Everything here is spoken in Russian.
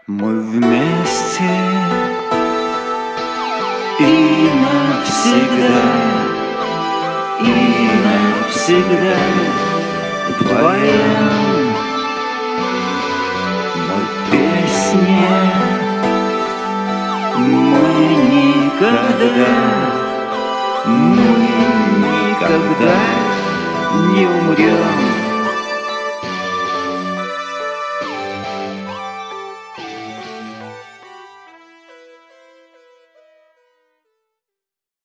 Мы вместе и навсегда, и навсегда вдвоем. Мы песня, мы никогда не умрем.